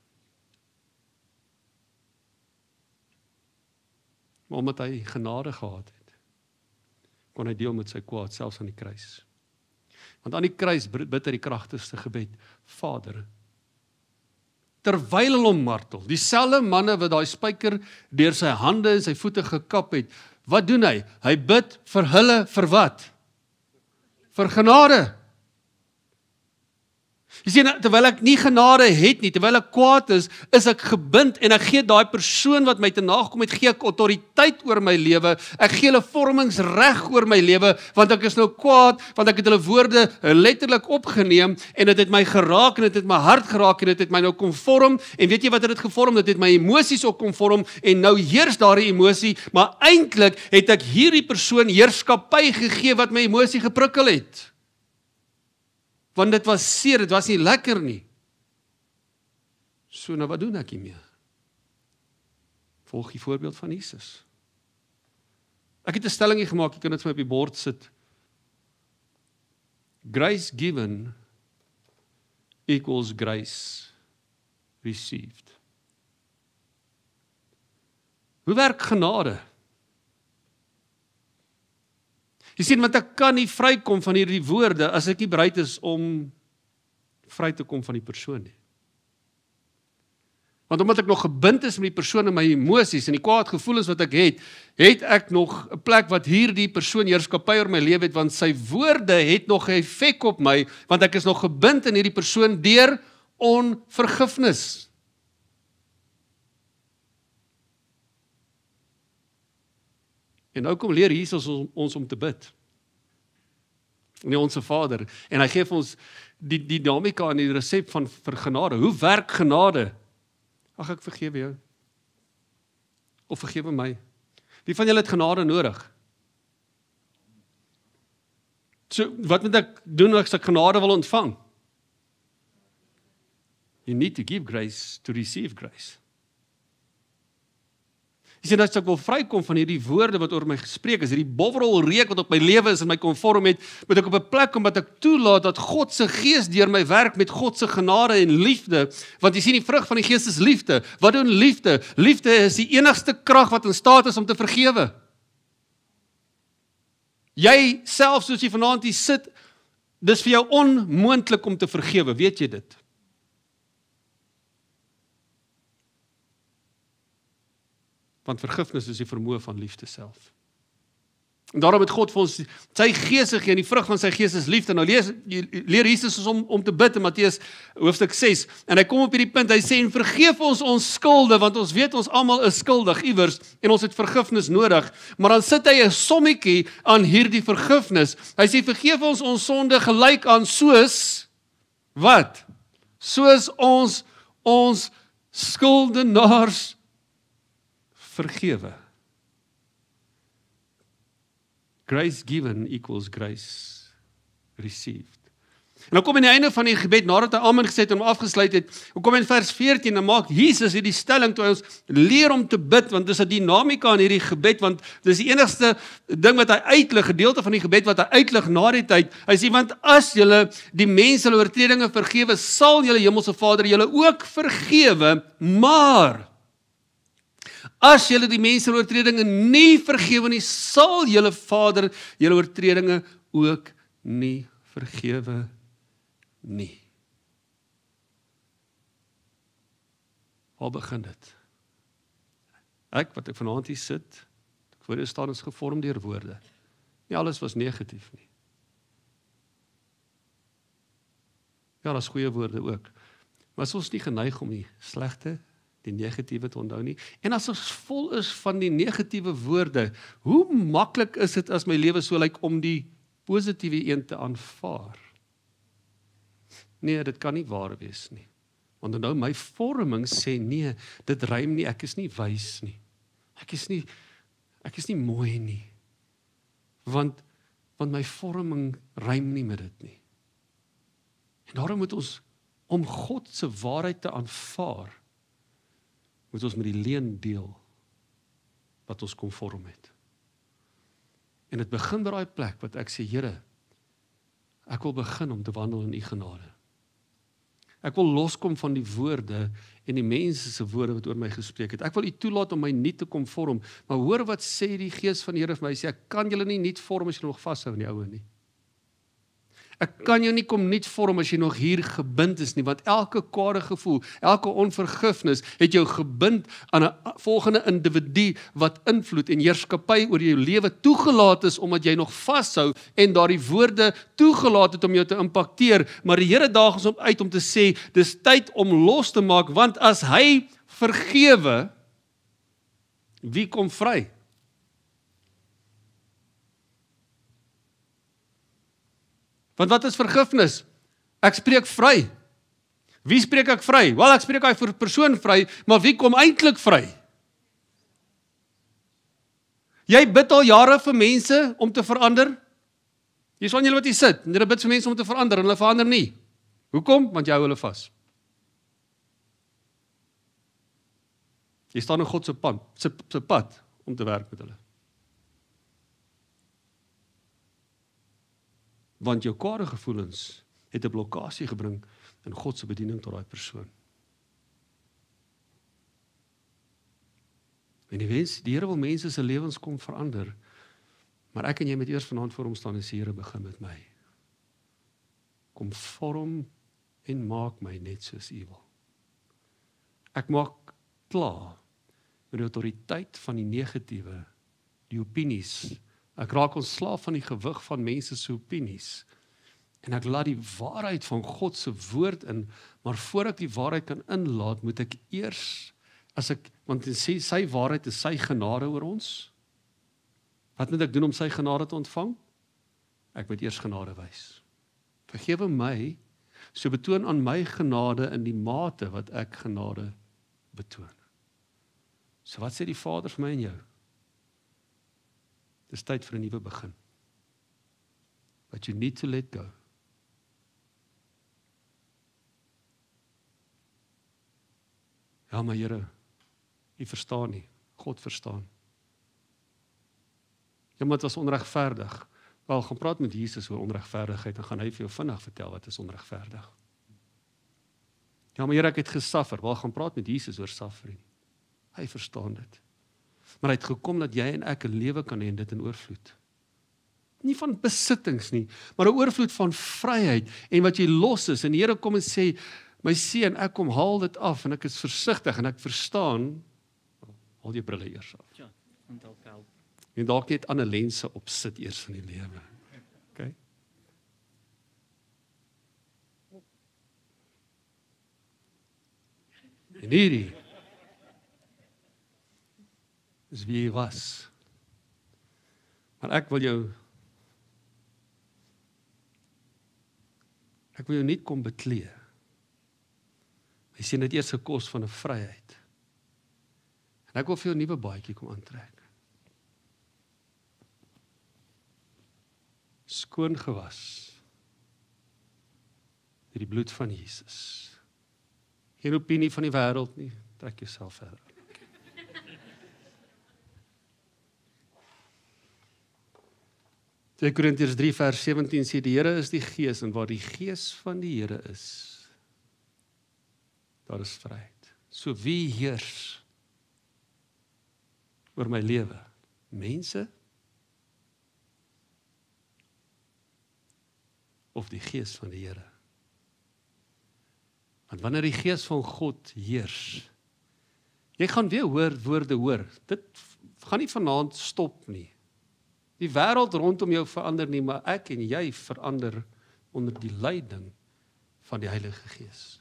Maar omdat hy genade gehad het, kon hy deel met sy kwaad, selfs aan die kruis. Want aan die kruis bid hy die kragtigste gebed, Vader, terwyl hulle hom martel, dieselfde manne wat daai spyker deur sy hande en sy voete gekap het, wat doen hy? Hy bid vir hulle, vir wat? Vir genade. Jy sien, terwyl ek nie genade het nie, terwyl ek kwaad is ek gebind en ek gee daai persoon wat my te nagekom het, gee ek autoriteit oor my lewe, ek gee hulle vormingsreg oor my lewe, want ek is nou kwaad, want ek het hulle woorde letterlik opgeneem, en dit het my geraak, en dit het my hart geraak, en dit het my nou kom vorm, en weet jy wat het gevorm? Dit het my emosies ook kom vorm, en nou heers daardie emosie, maar eintlik het ek hierdie persoon heerskappy gegee wat my emosie geprikkel het. Want dit was seer, dit was nie lekker nie. So nou wat doen ek hiermee? Volg die voorbeeld van Jesus. Ek het 'n stellingie gemaak, jy kan dit vir my op die bord sit. Grace given equals grace received. Hoe werk genade? Jy sien, want ek kan nie vrykom van hierdie woorde as ek nie bereid is om vry te kom van die persoon nie. Want omdat ek nog gebind is met die persoon en my emosies en die kwaad gevoelens wat ek het ek nog 'n plek wat hierdie persoon heerskappy oor my lewe het, want sy woorde het nog 'n effek op my, want ek is nog gebind in hierdie persoon deur onvergifnis. En nou kom leer Jesus ons om te bid. Nee, Onse Vader. En hy gee vir ons die dinamika en die resep van vir genade. Hoe werk genade? Ag, ek vergewe jou. Of vergewe my. Wie van julle het genade nodig? So, wat moet ek doen as ek genade wil ontvang? You need to give grace to receive grace. Jy sien, as ek wil vrykom van hierdie woorde wat oor my gespreek is, hierdie bovrol reuk wat op my lewe is en my konform het, moet ek op 'n plek kom wat ek toelaat dat God se Gees deur my werk met God se genade en liefde, want jy sien die vrug van die Gees is liefde. Wat doen liefde? Liefde is die enigste krag wat in staat is om te vergewe. Jy self, soos jy vanaand hier sit, dis vir jou onmoontlik om te vergewe, weet jy dit? Want vergifnis is die vermoë van liefde self. En daarom het God vir ons sy Gees gegee, en die vrug van sy Gees is liefde. Nou leer Jesus ons om te bid in Matteus hoofstuk 6, en hy kom op hierdie punt, hy sê, en vergeef ons skulde, want ons weet ons almal is skuldig iewers, en ons het vergifnis nodig, maar dan sit hy 'n sommetjie aan hierdie vergifnis. Hy sê, vergeef ons sonde gelyk aan soos, wat? Soos ons skuldenaars vergewe. Grace given equals grace received. En dan kom aan die einde van die gebed, nadat hy amen gesê het en hom afgesluit het, kom in vers 14, en maak Jesus hierdie stelling toe hy ons leer om te bid, want dis 'n dinamika in hierdie gebed, want dis die enigste ding wat hy uitlig, gedeelte van die gebed wat hy uitlig na die tyd. Hy sê, want as julle die mense hulle oortredinge vergewe, sal julle hemelse Vader julle ook vergewe, maar as julle die mense hulle oortredinge nie vergewe nie, sal julle Vader julle oortredinge ook nie vergewe nie. Waar begin dit? Ek vanaand hier sit, ek voor jou staan, is gevorm deur woorde. Nie alles was negatief nie. Ja, daar's goeie woorde ook. Maar is ons nie geneig om die slegte, die negatiewe te onthou nie? En as ons vol is van die negatiewe woorde, hoe maklik is dit as my lewe so lyk om die positiewe een te aanvaar? Nee, dit kan nie waar wees nie. Want nou my vorming sê, nee, dit rym nie, ek is nie wys nie. Ek is nie mooi nie. Want my vorming rym nie met dit nie. En daarom moet ons, om God se waarheid te aanvaar, moet ons met die leuen deel wat ons konform het. En dit begin by daai plek wat ek sê, Here, ek wil begin om te wandel in U genade. Ek wil loskom van die woorde en die mense se woorde wat oor my gespreek het. Ek wil U toelaat om my nuut te kom vorm, maar hoor wat sê die Gees van die Here vir my, sê, ek kan julle nie nuut vorm as jy nog vashou in die ou nie. Ek kan jou nie kom nuut vorm as jy nog hier gebind is nie, want elke kwade gevoel, elke onvergifnis het jou gebind aan 'n volgende individu wat invloed en heerskappy oor jou lewe toegelaat is, omdat jy nog vashou en daardie woorde toegelaat het om jou te impakteer, maar die Here daag ons uit om te sê, dis tyd om los te maak, want as hy vergewe, wie kom vry? Want wat is vergifnis? Ek spreek vry. Wie spreek ek vry? Wel, ek spreek hy vir persoon vry, maar wie kom eintlik vry? Jy bid al jare vir mense om te verander. Hier's van julle wat hier sit, en julle bid vir mense om te verander, en hulle verander nie. Hoekom? Want jy hou hulle vas. Jy staan in God se pad om te werk met hulle. Want jou kwade gevoelens het 'n blokkasie gebring in God se bediening tot daai persoon. En die Here wil mense se lewens kom verander, maar ek en jy moet eers vanaand voor hom staan en sê, Here, begin met my. Kom vorm en maak my net soos U wil. Ek maak klaar met die autoriteit van die negatiewe, die opinies. Ek raak ontslaaf van die gewig van mense se opinies. En ek laat die waarheid van God se woord in, maar voor ek die waarheid kan inlaat, moet ek eers, want sy waarheid is sy genade oor ons. Wat moet ek doen om sy genade te ontvang? Ek moet eers genade wys. Vergewe my, so betoon aan my genade in die mate wat ek genade betoon. So wat sê die Vader vir my en jou? Dis tyd vir 'n nuwe begin. But you need to let go. Ja, maar Here, U verstaan nie. God verstaan. Ja, maar dit was onregverdig. Wel, gaan praat met Jesus oor onregverdigheid, en gaan hy vir jou vinnig vertel wat is onregverdig. Ja, maar Here, ek het gesuffer. Wel, gaan praat met Jesus oor suffering. Hy verstaan dit. Maar hy het gekom dat jy en ek 'n lewe kan hê en dit in oorvloed. Nie van besittings nie, maar 'n oorvloed van vryheid en wat jy los is. En die Here kom en sê, my seun, ek kom haal dit af en ek is versigtig en ek verstaan. Haal jou brille eers af. Ja, want dalk help. En dalk net ander lense op sit eers in die lewe. Okay? En hierdie is wie jy was. Maar ek wil jou nie kom beklee. Hy sê dit eers gekos van 'n vryheid. En ek wil vir jou 'n nuwe baadjie kom aantrek. Skoon gewas deur die bloed van Jesus. Geen opinie van die wêreld nie, trek jouself verder. 2 Korintiërs 3 vers 17 sê, die Here is die Gees, en waar die Gees van die Here is, daar is vryheid. So wie heers oor my lewe? Mense? Of die Gees van die Here? Want wanneer die Gees van God heers, jy gaan weer woorde hoor, dit gaan nie vanaand stop nie. Die wêreld rondom jou verander nie, maar ek en jy verander onder die leiding van die Heilige Gees.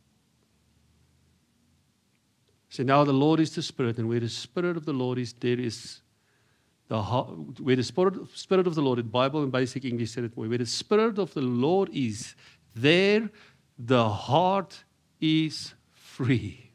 So now the Lord is the Spirit, and where the Spirit of the Lord is, there is where the Spirit of the Lord, in Bible and basic English said it more, where the Spirit of the Lord is, there the heart is free.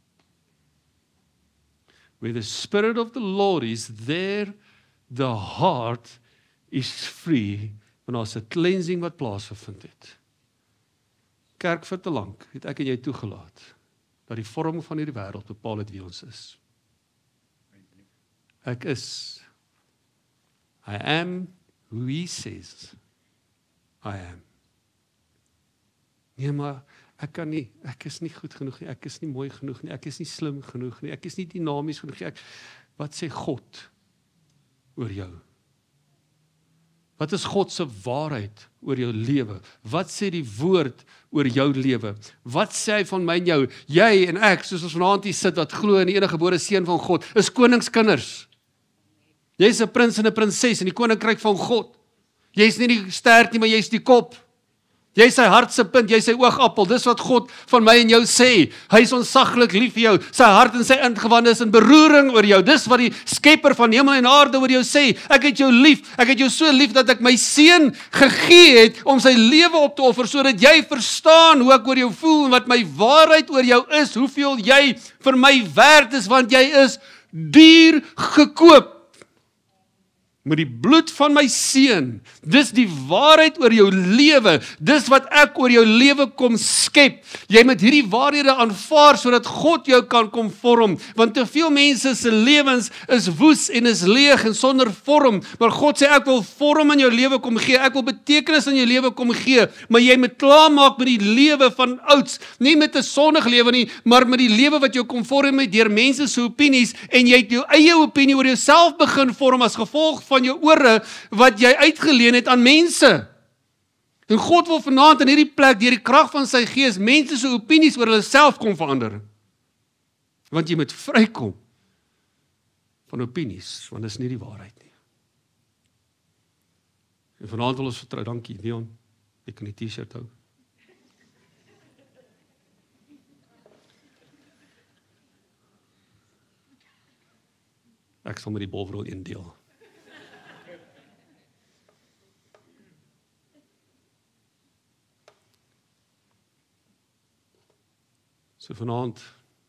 Where the Spirit of the Lord is, there the heart is free, want daar's 'n cleansing wat plaasgevind het. Kerk vir te lank het ek en jy toegelaat dat die vorm van hierdie wêreld bepaal het wie ons is. Ek is I am who he says I am. Nee, maar ek kan nie, ek is nie goed genoeg nie, ek is nie mooi genoeg nie, ek is nie slim genoeg nie, ek is nie dinamies genoeg nie. Wat sê God oor jou? Wat is God se waarheid oor jou lewe? Wat sê die woord oor jou lewe? Wat sê hy van my en jou? Jy en ek, soos ons vanaand hier sit, wat glo in die enige gebore seun van God, is koningskinders. Jy's 'n prins en 'n prinses in die koninkryk van God. Jy's nie die stert nie, maar jy's die kop. Jy sy hart se punt, jy sy oogappel, dis wat God van my en jou sê. Hy is ontsaglik lief vir jou, sy hart en sy ingewande is in beroering oor jou. Dis wat die skepper van hemel en aarde oor jou sê. Ek het jou lief, ek het jou so lief dat ek my seun gegee het om sy lewe op te offer, sodat jy verstaan hoe ek oor jou voel en wat my waarheid oor jou is, hoeveel jy vir my werd is, want jy is duur gekoop. Met die bloed van my seun, dis die waarheid oor jou lewe, dis wat ek oor jou lewe kom skep. Jy moet hierdie waarhede aanvaar, sodat God jou kan kom vorm, want te veel mense se lewens is woes en is leeg en sonder vorm, maar God sê ek wil vorm in jou lewe kom gee, ek wil betekenis in jou lewe kom gee, maar jy moet klaarmaak met die lewe van ouds, nie met 'n sondige lewe nie, maar met die lewe wat jou kom vorm het deur mense se opinies, en jy het jou eie opinie oor jouself begin vorm as gevolg van jou ore wat jy uitgeleen het aan mense. En God wil vanaand in hierdie plek deur die krag van sy gees mense se opinies oor hulle self kom verander. Want jy moet vrykom van opinies, want dit is nie die waarheid nie. En vanaand wil ons vertrou, dankie Leon, ek kan die t-shirt hou. Ek sal met die bovrol een deel. So vanaand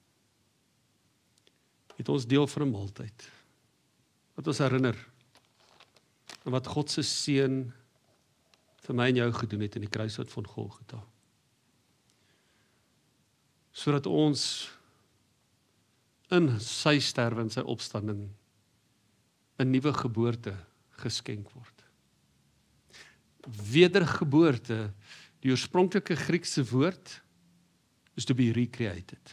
het ons deel van 'n maaltyd wat ons herinner aan wat God se seun vir my en jou gedoen het in die kruishout van Golgotha. Sodat ons in sy sterwe en sy opstanding 'n nuwe geboorte geskenk word. Wedergeboorte, die oorspronklike Griekse woord is to be recreated.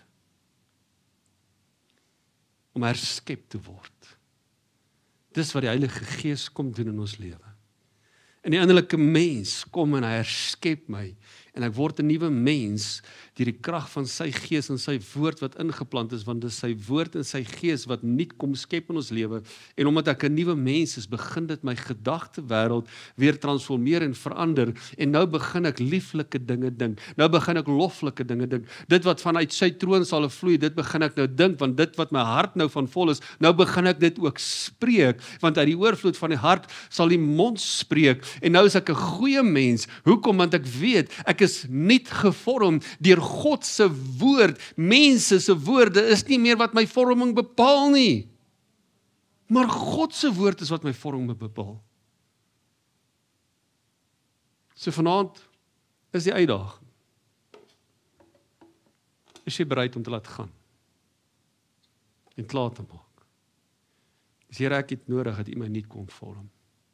Om herskep te word. Dis wat die Heilige Gees kom doen in ons lewe. En die innerlike mens kom en hy herskep my, en ek word 'n nuwe mens deur die krag van sy gees en sy woord wat ingeplant is, want dit is sy woord en sy gees wat nuut kom skep in ons lewe, en omdat ek 'n nuwe mens is, begin dit my gedagtewêreld weer transformeer en verander, en nou begin ek lieflike dinge dink, nou begin ek loflike dinge dink, dit wat vanuit sy troon sal vloei, dit begin ek nou dink, want dit wat my hart nou van vol is, nou begin ek dit ook spreek, want uit die oorvloed van die hart sal die mond spreek, en nou is ek 'n goeie mens. Hoekom? Want ek weet, ek is nuut gevorm deur God se woord. Mense se woorde is nie meer wat my vorming bepaal nie. Maar God se woord is wat my vorming bepaal. So vanaand is die uitdaging. Is jy bereid om te laat gaan? En klaar te maak? Dis Here, ek het nodig dat U my nuut kom vorm.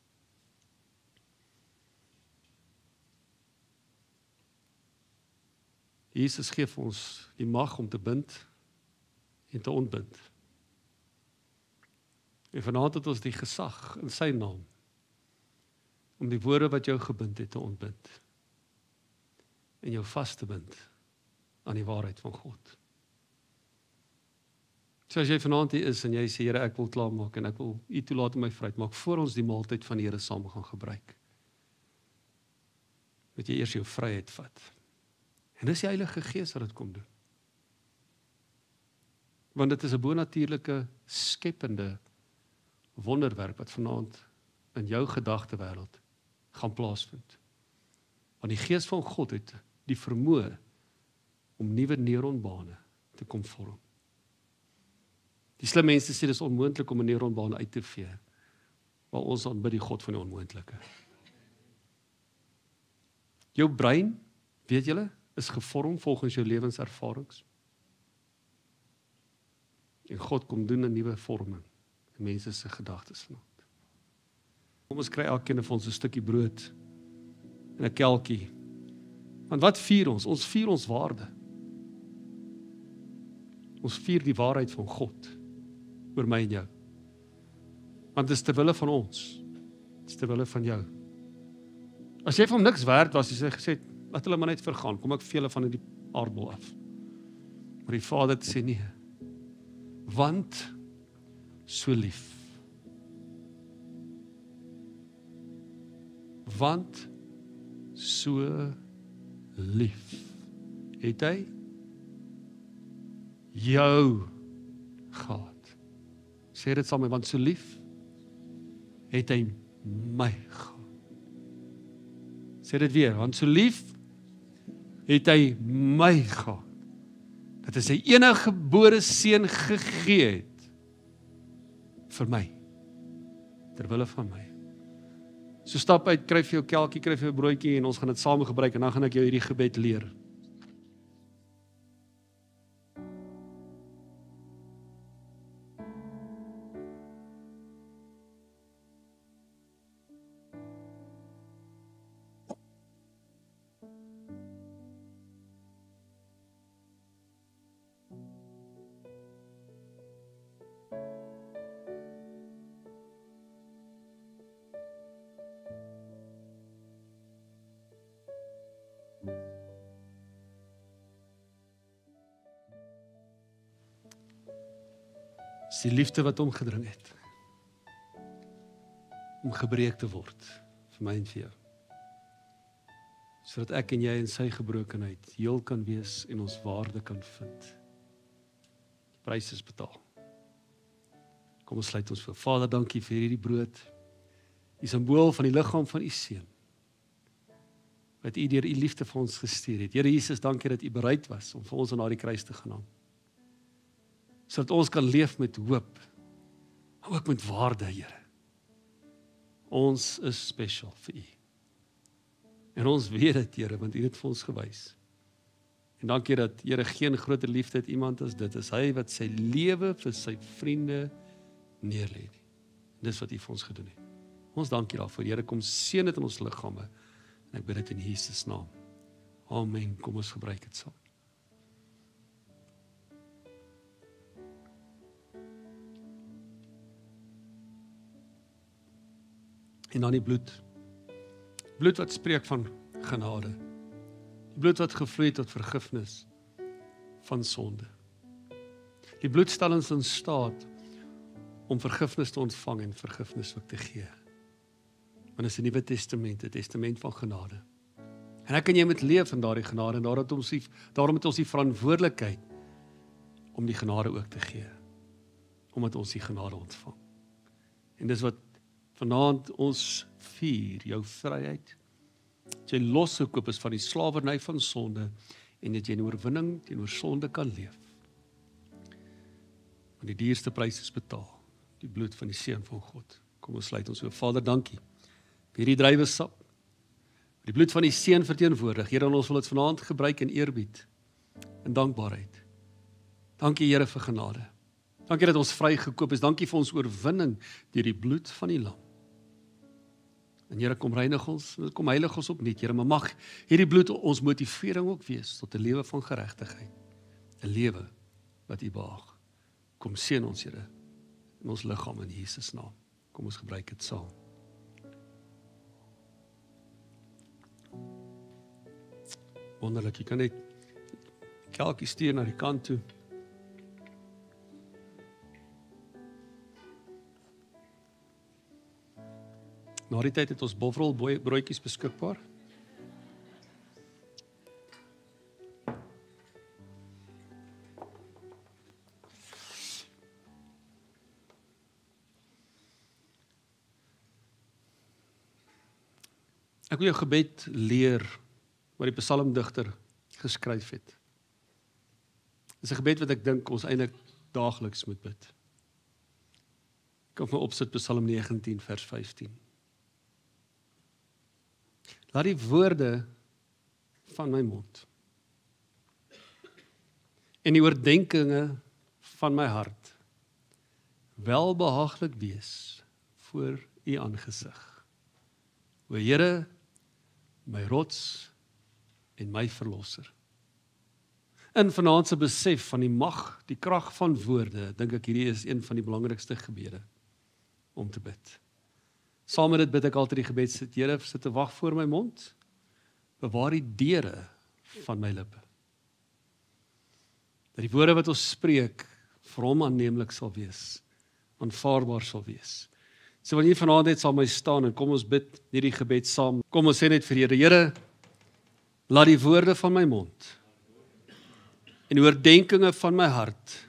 Jesus gee vir ons die mag om te bind en te ontbind. En vanaand het ons die gesag in sy naam om die woorde wat jou gebind het te ontbind en jou vas te bind aan die waarheid van God. So as jy vanaand hier is en jy sê, Here, ek wil klaarmaak en ek wil U toelaat om my vryheid maak, voor ons die maaltyd van die Here saam gaan gebruik, moet jy eers jou vryheid vat. En dis die Heilige Gees wat dit kom doen. Want dit is 'n bonatuurlike, skepende wonderwerk wat vanaand in jou gedagtewêreld gaan plaasvind. Want die Gees van God het die vermoë om nuwe neuronbane te kom vorm. Die slim mense sê dis onmoontlik om 'n neuronbaan uit te vee, maar ons aanbid die God van die onmoontlike. Jou brein, weet julle, is gevorm volgens jou lewenservarings. En God kom doen 'n nuwe vorming in mense se gedagtes vanaand. Kom ons kry elkeen van ons 'n stukkie brood en 'n kelkie. Want wat vier ons? Ons vier ons waarde. Ons vier die waarheid van God oor my en jou. Want dit is ter wille van ons. Dit is ter wille van jou. As jy vir hom niks werd was, jy gesê, laat hulle maar net vergaan, kom ek vee hulle van die aardbol af. Maar die Vader het sê nee. Want so lief. Want so lief het hy jou gehad. Sê dit saam met my, want so lief het hy my gehad. Sê dit weer, want so lief het hy my gehad. Dat hy sy enige gebore seun gegee het vir my, ter wille van my. So stap uit, kry vir jou kelkie, kry vir jou broodjie en ons gaan dit saam gebruik en dan gaan ek jou hierdie gebed leer. Dis die liefde wat omgedring het, om gebreek te word, vir my en vir jou. Sodat ek en jy in sy gebrokenheid heel kan wees en ons waarde kan vind. Die prys is betaal. Kom ons sluit ons voor. Vader, dankie vir hierdie brood, die simbool van die liggaam van u seun, wat u deur u liefde vir ons gestuur het. Here Jesus, dankie dat u bereid was om vir ons aan daardie kruis te gaan, sodat ons kan leef met hoop, maar ook met waarde, Here. Ons is special vir u. En ons weet dit, Here, want u het vir ons gewys. En dankie dat, Here, geen groter liefde het iemand as dit, is hy wat sy lewe vir sy vriende neerlê. Dis wat u vir ons gedoen het. Ons dankie daarvoor, Here, kom seën dit in ons liggame, en ek bid dit in Jesus naam. Amen, kom ons gebruik dit saam. En dan die bloed. Bloed wat spreek van genade. Die bloed wat gevloei het tot vergifnis van sonde. Die bloed stel ons in staat om vergifnis te ontvang en vergifnis ook te gee. Want dit is 'n Nuwe Testament, 'n testament van genade. En ek en jy moet leef in daardie genade en daarom het ons die verantwoordelikheid om die genade ook te gee. Omdat ons die genade ontvang. En dis wat vanaand ons vier, jou vryheid. Dat jy losgekoop is van die slawerny van sonde en dat jy in oorwinning teenoor sonde kan leef. Want die duurste prys is betaal, die bloed van die seun van God. Kom ons sluit ons so. Vader, dankie vir hierdie druiwesap. Die bloed van die seun verteenwoordig. Here, ons wil dit vanaand gebruik in eerbied en dankbaarheid. Dankie, Here, vir genade. Dankie dat ons vrygekoop is. Dankie vir ons oorwinning deur die bloed van die lam. En Here, kom reinig ons, kom heilig ons opnuut, Here, maar mag hierdie bloed ons motivering ook wees tot 'n lewe van geregtigheid. 'n Lewe wat U behaag. Kom seën ons, Here, in ons liggaam in Jesus naam. Kom ons gebruik dit saam. Wonderlik, jy kan net kelkie stuur na die kant toe. Na die tyd het ons bovrol broodjies beskikbaar. Ek wil jou gebed leer wat die psalmdigter geskryf het. Dit is 'n gebed wat ek dink ons eintlik daagliks moet bid. Ek kan vir opsit Psalm 19 vers 15. Laat die woorde van my mond en die oordeenkinge van my hart welbehaaglik wees voor U aangesig. O Here, my rots en my verlosser. In vanaand se besef van die mag, die krag van woorde, dink ek hierdie is een van die belangrikste gebede om te bid. Saam met dit bid ek altyd die gebed, sit Here, sit te wag voor my mond, bewaar die deure van my lippe. Dat die woorde wat ons spreek, vir hom aanneemlik sal wees, aanvaarbaar sal wees. So wanneer jy vanaand net saam my staan en kom ons bid hierdie gebed saam. Kom ons sê net vir Here, Here, laat die woorde van my mond en die oordeenkinge van my hart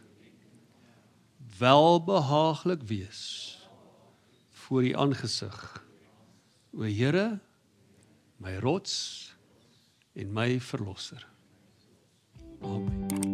welbehaaglik wees voor U aangesig. O Here, my rots en my verlosser. Amen.